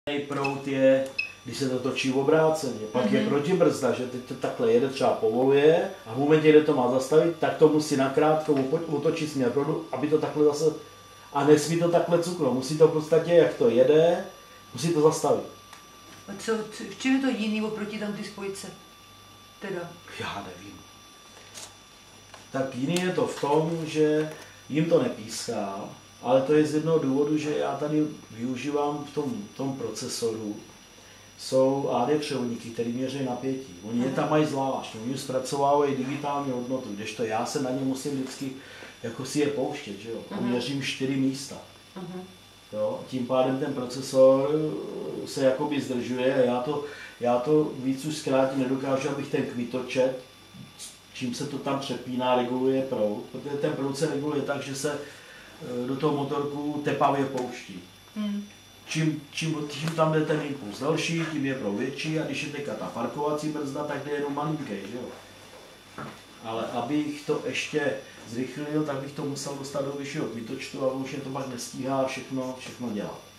proud je, když se to točí obráceně, pak je protibrzda, že teď to takhle jede, třeba povoluje a v momentě, kdy to má zastavit, tak to musí nakrátko otočit směr proudu, aby to takhle zase, a nesmí to takhle cuknout, musí to v podstatě, jak to jede, musí to zastavit. A v čem je to jiný oproti tam ty spojce? Teda? Já nevím. Tak jiný je to v tom, že jim to nepíská, ale to je z jednoho důvodu, že já tady využívám v tom procesoru, jsou AD převodníky, které měří napětí. Oni je tam mají zvlášť, oni zpracovávají digitální hodnotu, kdežto já se na ně musím vždycky jako si je pouštět, že jo? Měřím 4 místa. Jo? Tím pádem ten procesor se jakoby zdržuje a já to víc už zkrátím nedokážu, abych ten kvitočet, čím se to tam přepíná, reguluje proud, protože ten proud se reguluje tak, že se do toho motorku tepavě pouští. Čím tam jde ten impuls další, tím je proud větší a když je teďka ta parkovací brzda, tak jde jenom malinký, že jo. Ale abych to ještě zrychlil, tak bych to musel dostat do vyššího kvitočtu a už je to pak nestíhá všechno dělat.